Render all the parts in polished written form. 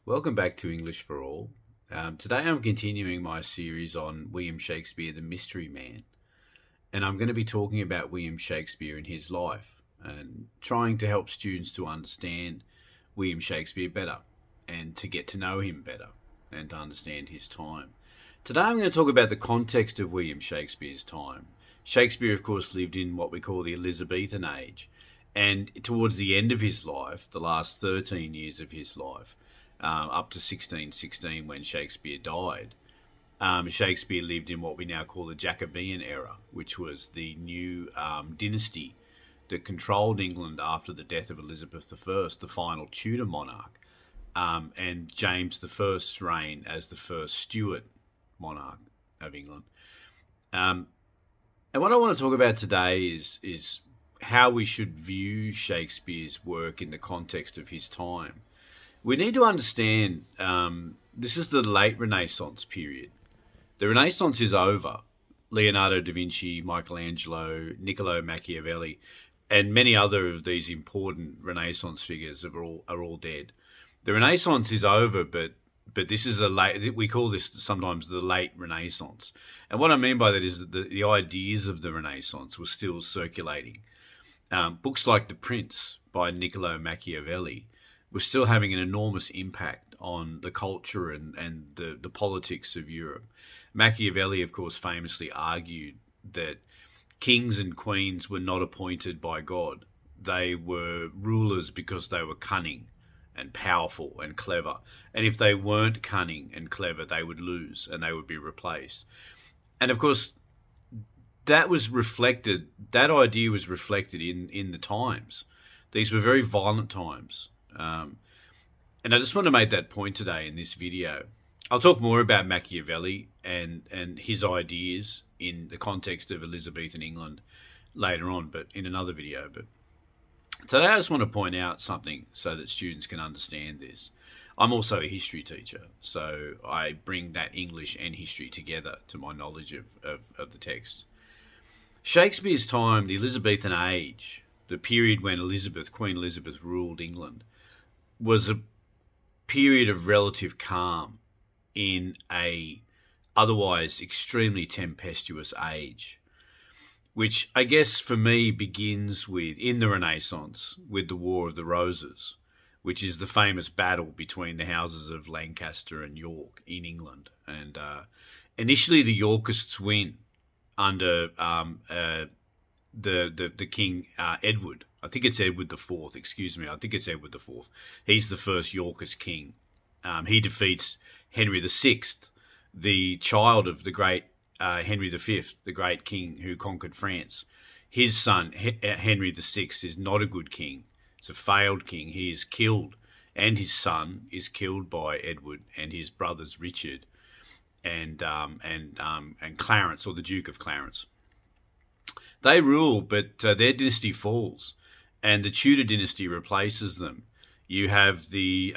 Welcome back to English for All. Today I'm continuing my series on William Shakespeare, the Mystery Man. And I'm going to be talking about William Shakespeare and his life and trying to help students to understand William Shakespeare better and to get to know him better and to understand his time. Today I'm going to talk about the context of William Shakespeare's time. Shakespeare, of course, lived in what we call the Elizabethan age. And towards the end of his life, the last 13 years of his life, up to 1616 when Shakespeare died, Shakespeare lived in what we now call the Jacobean era, which was the new dynasty that controlled England after the death of Elizabeth I, the final Tudor monarch, and James I's reign as the first Stuart monarch of England. And what I want to talk about today is how we should view Shakespeare's work in the context of his time. We need to understand this is the late Renaissance period. The Renaissance is over. Leonardo da Vinci, Michelangelo, Niccolo Machiavelli, and many other of these important Renaissance figures are all dead. The Renaissance is over, but this is we call this sometimes the late Renaissance. And what I mean by that is that the ideas of the Renaissance were still circulating. Books like The Prince by Niccolo Machiavelli were still having an enormous impact on the culture and the politics of Europe. Machiavelli, of course, famously argued that kings and queens were not appointed by God. They were rulers because they were cunning and powerful and clever. And if they weren't cunning and clever, they would lose and they would be replaced. And of course, that idea was reflected in the times. These were very violent times. And I just want to make that point today in this video. I'll talk more about Machiavelli and his ideas in the context of Elizabethan England later on, but in another video. But today I just want to point out something so that students can understand this. I'm also a history teacher, so I bring that English and history together to my knowledge of the text. Shakespeare's time, the Elizabethan age, the period when Queen Elizabeth ruled England, was a period of relative calm in a otherwise extremely tempestuous age, which I guess for me begins in the Renaissance with the War of the Roses, which is the famous battle between the houses of Lancaster and York in England. And initially the Yorkists win under the King Edward. I think it's Edward IV, excuse me. I think it's Edward IV. He's the first Yorkist king. He defeats Henry VI, the child of the great Henry V, the great king who conquered France. His son, Henry VI, is not a good king. It's a failed king. He is killed, and his son is killed by Edward and his brothers Richard and Clarence, or the Duke of Clarence. They rule, but their dynasty falls, and the Tudor dynasty replaces them. You have the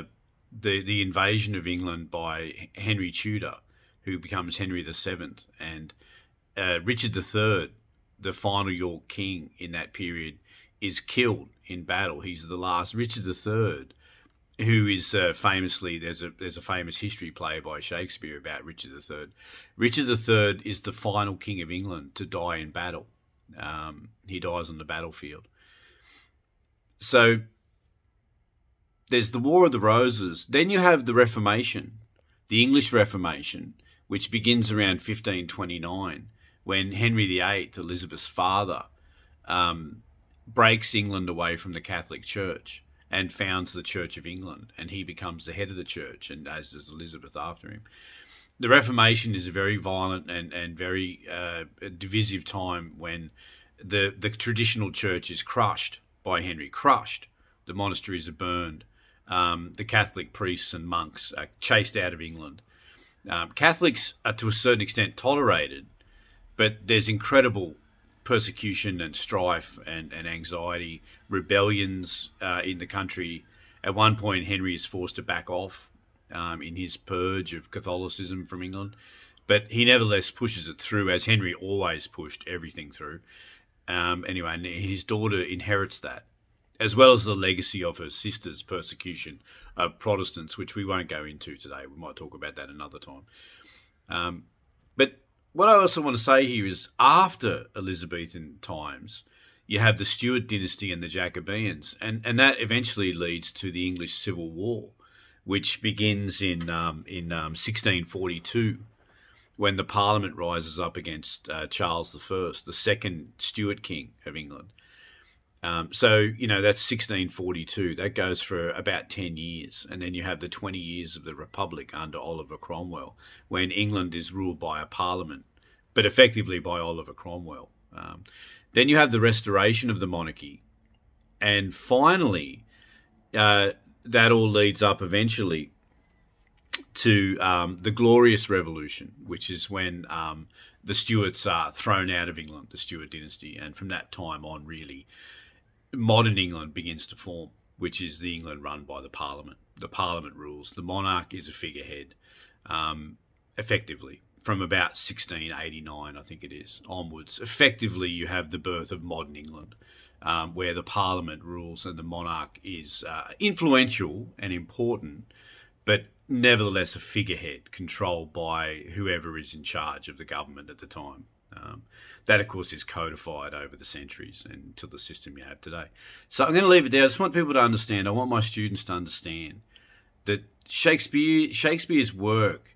invasion of England by Henry Tudor, who becomes Henry VII, and Richard III, the final York king in that period, is killed in battle. He's the last. Richard III, who is famously, there's a famous history play by Shakespeare about Richard III. Richard III is the final king of England to die in battle. He dies on the battlefield. So there's the War of the Roses. Then you have the Reformation, the English Reformation, which begins around 1529, when Henry VIII, Elizabeth's father, breaks England away from the Catholic Church and founds the Church of England, and he becomes the head of the church, and as does Elizabeth after him. The Reformation is a very violent and very divisive time when the traditional church is crushed by Henry, crushed. The monasteries are burned. The Catholic priests and monks are chased out of England. Catholics are to a certain extent tolerated, but there's incredible persecution and strife and anxiety, rebellions in the country. At one point, Henry is forced to back off in his purge of Catholicism from England, but he nevertheless pushes it through, as Henry always pushed everything through. Anyway, and his daughter inherits that, as well as the legacy of her sister's persecution of Protestants, which we won't go into today. We might talk about that another time. But what I also want to say here is after Elizabethan times, you have the Stuart dynasty and the Jacobeans, and that eventually leads to the English Civil War, which begins in 1642, when the Parliament rises up against Charles I, the second Stuart king of England. So, you know, that's 1642. That goes for about 10 years. And then you have the 20 years of the Republic under Oliver Cromwell, when England is ruled by a parliament, but effectively by Oliver Cromwell. Then you have the restoration of the monarchy. And finally, that all leads up eventually to the Glorious Revolution, which is when the Stuarts are thrown out of England, the Stuart dynasty. And from that time on, really, modern England begins to form, which is the England run by the Parliament. The Parliament rules. The monarch is a figurehead, effectively, from about 1689, I think it is, onwards. Effectively, you have the birth of modern England, where the Parliament rules and the monarch is influential and important, but nevertheless a figurehead controlled by whoever is in charge of the government at the time. That, of course, is codified over the centuries and to the system you have today. So I'm going to leave it there. I just want people to understand, I want my students to understand that Shakespeare's work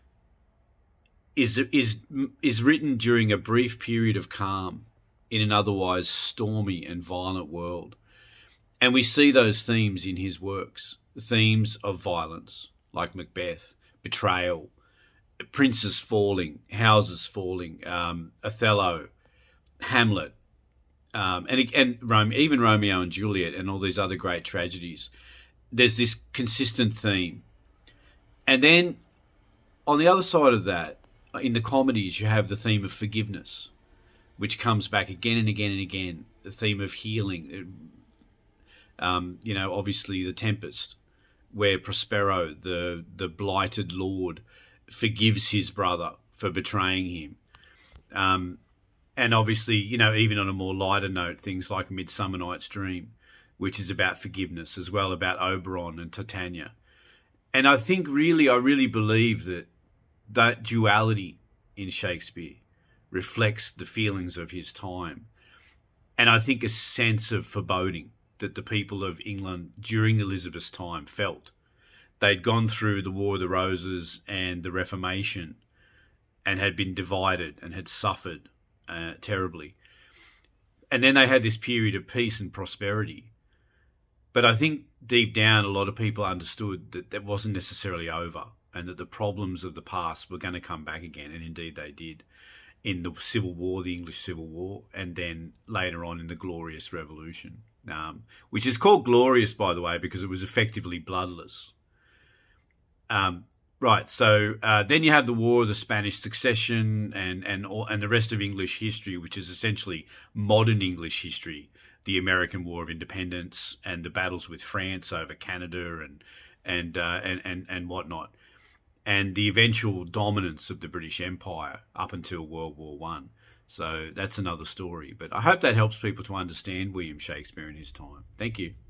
is written during a brief period of calm in an otherwise stormy and violent world. And we see those themes in his works, the themes of violence, like Macbeth, betrayal, princes falling, houses falling, Othello, Hamlet, and Rome, even Romeo and Juliet and all these other great tragedies. There's this consistent theme. And then on the other side of that, in the comedies, you have the theme of forgiveness, which comes back again and again and again, the theme of healing. You know, obviously The Tempest, where Prospero, the blighted lord, forgives his brother for betraying him. And obviously, you know, even on a more lighter note, things like Midsummer Night's Dream, which is about forgiveness, as well about Oberon and Titania. And I think I really believe that duality in Shakespeare reflects the feelings of his time. And I think a sense of foreboding that the people of England during Elizabeth's time felt. They'd gone through the War of the Roses and the Reformation and had been divided and had suffered terribly. And then they had this period of peace and prosperity. But I think deep down, a lot of people understood that that wasn't necessarily over and that the problems of the past were going to come back again. And indeed they did in the Civil War, the English Civil War, and then later on in the Glorious Revolution, which is called glorious, by the way, because it was effectively bloodless. Right, so then you have the War of the Spanish Succession and the rest of English history, which is essentially modern English history, the American War of Independence and the battles with France over Canada and whatnot, and the eventual dominance of the British Empire up until World War One. So that's another story. But I hope that helps people to understand William Shakespeare in his time. Thank you.